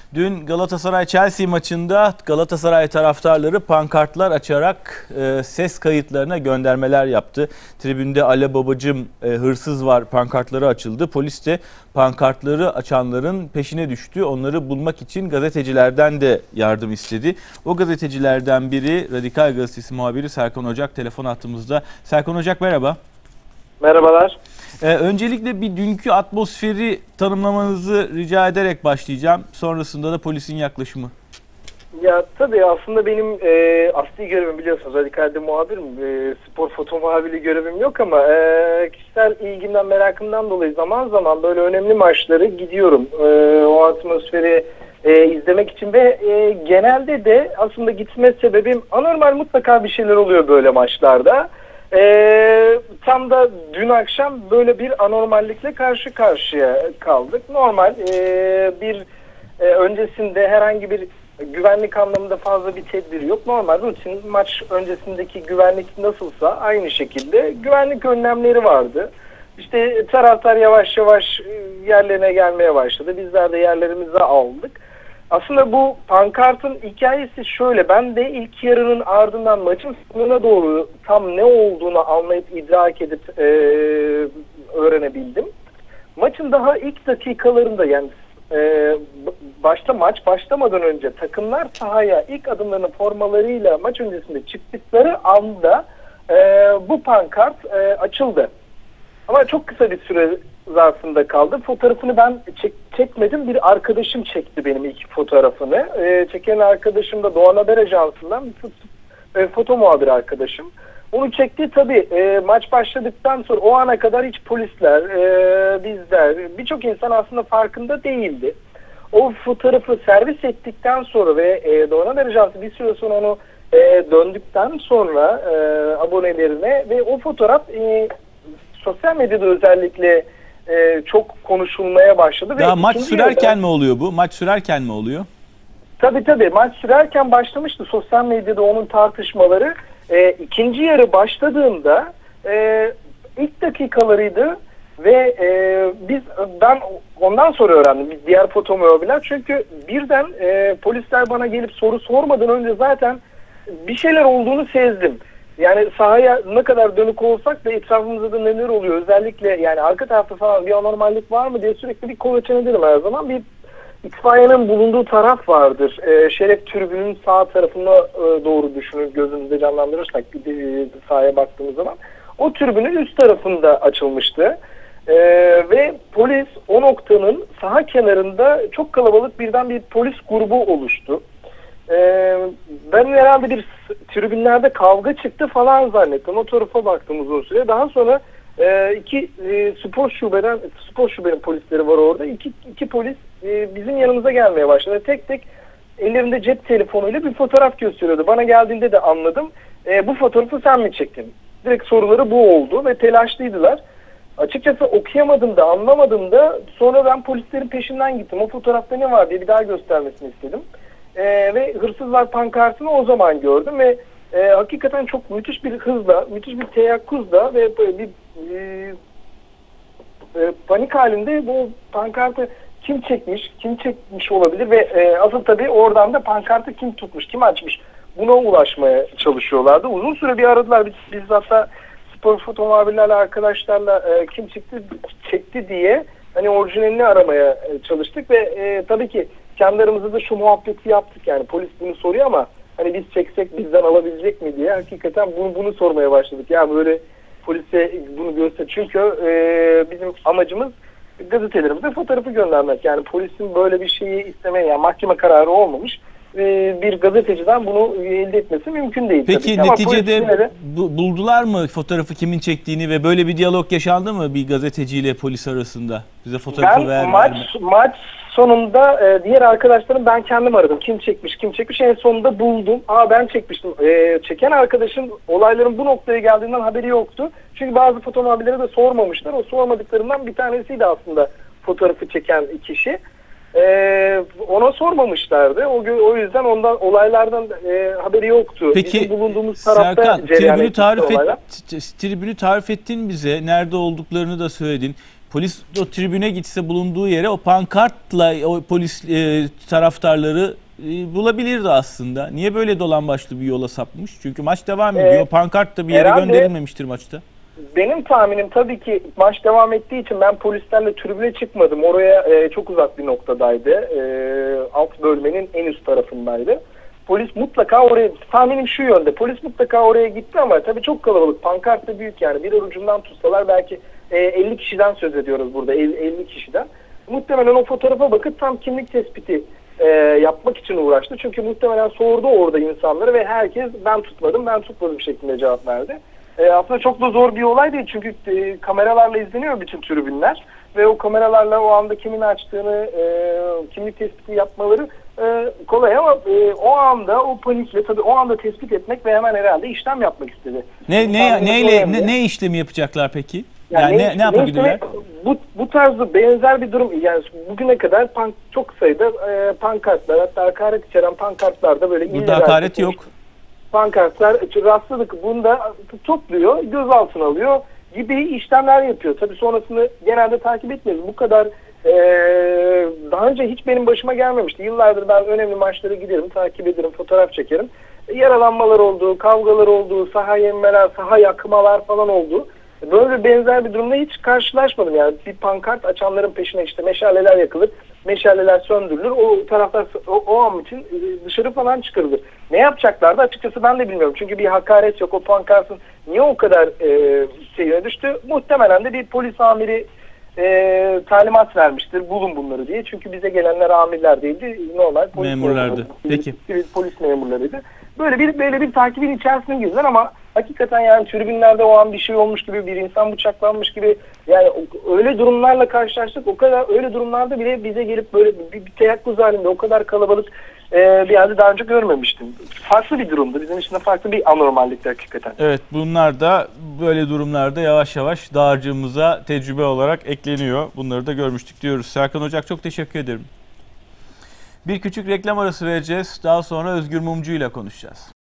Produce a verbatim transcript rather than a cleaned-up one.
Dün Galatasaray-Chelsea maçında Galatasaray taraftarları pankartlar açarak e, ses kayıtlarına göndermeler yaptı. Tribünde "Ale babacım, e, hırsız var" pankartları açıldı. Polis de pankartları açanların peşine düştü. Onları bulmak için gazetecilerden de yardım istedi. O gazetecilerden biri Radikal Gazetesi muhabiri Serkan Ocak telefon hattımızda. Serkan Ocak, merhaba. Merhabalar. Ee, öncelikle bir dünkü atmosferi tanımlamanızı rica ederek başlayacağım. Sonrasında da polisin yaklaşımı. Ya tabii aslında benim e, asli görevim, biliyorsunuz Radikal'de muhabirim. E, spor foto muhabirliği görevim yok ama e, kişisel ilgimden, merakımdan dolayı zaman zaman böyle önemli maçları gidiyorum. E, o atmosferi e, izlemek için ve e, genelde de aslında gitme sebebim anormal, mutlaka bir şeyler oluyor böyle maçlarda. Ee, tam da dün akşam böyle bir anormallikle karşı karşıya kaldık. Normal e, bir e, öncesinde herhangi bir güvenlik anlamında fazla bir tedbir yok. Normal rutin maç öncesindeki güvenlik nasılsa aynı şekilde güvenlik önlemleri vardı. İşte taraftar yavaş yavaş yerlerine gelmeye başladı. Bizler de yerlerimize aldık. Aslında bu pankartın hikayesi şöyle: ben de ilk yarının ardından maçın sonuna doğru tam ne olduğunu anlayıp idrak edip e, öğrenebildim. Maçın daha ilk dakikalarında, yani e, başta maç başlamadan önce takımlar sahaya ilk adımlarını formalarıyla maç öncesinde çıktıkları anda e, bu pankart e, açıldı. Ama çok kısa bir süre zarfında kaldı. Fotoğrafını ben çek, çekmedim. Bir arkadaşım çekti benim ilk fotoğrafını. E, çeken arkadaşım da Doğan Haber Ajansı'ndan bir e, foto muhabiri arkadaşım. Onu çekti. Tabii e, maç başladıktan sonra o ana kadar hiç polisler, e, bizler, birçok insan aslında farkında değildi. O fotoğrafı servis ettikten sonra ve e, Doğan Haber Ajansı bir süre sonra onu e, döndükten sonra e, abonelerine ve o fotoğraf e, sosyal medyada özellikle e, çok konuşulmaya başladı. Ya ve maç sürerken yarıda, mi oluyor bu? Maç sürerken mi oluyor? Tabii tabii maç sürerken başlamıştı sosyal medyada onun tartışmaları. E, ikinci yarı başladığında e, ilk dakikalarıydı ve e, biz ben ondan sonra öğrendim, biz diğer foto muhabirler, çünkü birden e, polisler bana gelip soru sormadan önce zaten bir şeyler olduğunu sezdim. Yani sahaya ne kadar dönük olsak da etrafımızda da neler oluyor, özellikle yani arka tarafta falan bir anormallik var mı diye sürekli bir kolaçan ederim her zaman. Bir itfaiyenin bulunduğu taraf vardır. E, Şeref tribünün sağ tarafına e, doğru düşünün, gözümüzde canlandırırsak e, sahaya baktığımız zaman. O tribünün üst tarafında açılmıştı. E, ve polis o noktanın saha kenarında çok kalabalık birden bir polis grubu oluştu. Ee, ben herhalde bir tribünlerde kavga çıktı falan zannettim. O tarafa baktım uzun süre. Daha sonra e, iki e, spor şubeden spor şubenin polisleri var orada. İki, iki polis e, bizim yanımıza gelmeye başladı. Tek tek ellerinde cep telefonuyla bir fotoğraf gösteriyordu. Bana geldiğinde de anladım. E, bu fotoğrafı sen mi çektin? Direkt soruları bu oldu ve telaşlıydılar. Açıkçası okuyamadım da anlamadım da, sonra ben polislerin peşinden gittim. O fotoğrafta ne var diye bir daha göstermesini istedim. Ee, ve hırsızlar pankartını o zaman gördüm ve e, hakikaten çok müthiş bir hızla, müthiş bir teyakkuzla ve bir e, e, panik halinde bu pankartı kim çekmiş, kim çekmiş olabilir ve e, asıl tabii oradan da pankartı kim tutmuş, kim açmış, buna ulaşmaya çalışıyorlardı. Uzun süre bir aradılar. Biz, biz hatta spor foto muhabirlerle, arkadaşlarla e, kim çekti, çekti diye hani orijinalini aramaya e, çalıştık ve e, tabii ki kendi aramızda da şu muhabbeti yaptık, yani polis bunu soruyor ama hani biz çeksek bizden alabilecek mi diye hakikaten bunu bunu sormaya başladık. Ya böyle polise bunu göster, çünkü e, bizim amacımız gazetelerimize fotoğrafı göndermek. Yani polisin böyle bir şeyi istemeye, yani mahkeme kararı olmamış e, bir gazeteciden bunu elde etmesi mümkün değil. Peki tabii. neticede de bu, buldular mı fotoğrafı kimin çektiğini ve böyle bir diyalog yaşandı mı bir gazeteciyle polis arasında? Bize fotoğrafı ben ver, maç verme. maç sonunda e, diğer arkadaşlarım, ben kendim aradım. Kim çekmiş, kim çekmiş, en sonunda buldum. Aa, ben çekmiştim. E, çeken arkadaşın olayların bu noktaya geldiğinden haberi yoktu. Çünkü bazı foto muhabirlere de sormamışlar. O sormadıklarından bir tanesiydi aslında fotoğrafı çeken kişi. E, ona sormamışlardı. O, o yüzden ondan, olaylardan e, haberi yoktu. Peki bizim bulunduğumuz tarafta Serkan, tribünü tarif, olaylar. et, tribünü tarif ettin bize. Nerede olduklarını da söyledin. Polis o tribüne gitse bulunduğu yere o pankartla o polis e, taraftarları e, bulabilirdi aslında. Niye böyle dolambaçlı bir yola sapmış? Çünkü maç devam ediyor. Ee, Pankart da bir yere herhalde- gönderilmemiştir maçta. Benim tahminim tabii ki maç devam ettiği için ben polislerle tribüne çıkmadım. Oraya e, çok uzak bir noktadaydı. E, alt bölmenin en üst tarafındaydı. Polis mutlaka oraya, tahminim şu yönde, polis mutlaka oraya gitti ama tabii çok kalabalık. Pankart da büyük yani. Bir ucundan tutsalar belki e, elli kişiden söz ediyoruz burada, elli kişiden. Muhtemelen o fotoğrafa bakıp tam kimlik tespiti e, yapmak için uğraştı. Çünkü muhtemelen sordu orada insanları ve herkes ben tutmadım, ben tutmadım şeklinde cevap verdi. E, aslında çok da zor bir olay değil çünkü e, kameralarla izleniyor bütün tribünler ve o kameralarla o anda kimin açtığını, e, kimlik tespiti yapmaları e, kolay ama e, o anda o panikle tabii o anda tespit etmek ve hemen herhalde işlem yapmak istedi. Ne ne neyle ne, ne işlemi yapacaklar peki? Yani, Yani ne ne yapabilirler? Bu bu tarzda benzer bir durum yani bugüne kadar pank, çok sayıda e, pankartlar hatta hakaret içeren pankartlarda böyle Burada hakaret yok. Pankartlar rastladık. Bunda topluyor, gözaltına alıyor gibi işlemler yapıyor. Tabii sonrasını genelde takip etmiyoruz. Bu kadar e, daha önce hiç benim başıma gelmemişti. Yıllardır ben önemli maçlara giderim, takip ederim, fotoğraf çekerim. Yaralanmalar oldu, kavgalar oldu, saha yenmeler, saha yakmalar falan oldu. Böyle benzer bir durumda hiç karşılaşmadım. Yani bir pankart açanların peşine işte meşaleler yakılır, meşaleler söndürülür. O taraftar o, o an için dışarı falan çıkarılır. Ne yapacaklardı açıkçası ben de bilmiyorum. Çünkü bir hakaret yok. O pankartın niye o kadar e, şeyine düştü? Muhtemelen de bir polis amiri e, talimat vermiştir. Bulun bunları diye. Çünkü bize gelenler amirler değildi. Normal polis Memurlardı. memurları. Peki. Sivil polis memurlarıydı. Böyle bir böyle bir takibin içerisine girdiler ama hakikaten yani tribünlerde o an bir şey olmuş gibi, bir insan bıçaklanmış gibi yani öyle durumlarla karşılaştık. O kadar öyle durumlarda bile bize gelip böyle bir, bir teyakkuz halinde o kadar kalabalık e, bir yerde daha önce görmemiştim. Farklı bir durumdu. Bizim için de farklı bir anormallikti hakikaten. Evet, bunlar da böyle durumlarda yavaş yavaş dağarcığımıza tecrübe olarak ekleniyor. Bunları da görmüştük diyoruz. Serkan Ocak çok teşekkür ederim. Bir küçük reklam arası vereceğiz. Daha sonra Özgür Mumcu ile konuşacağız.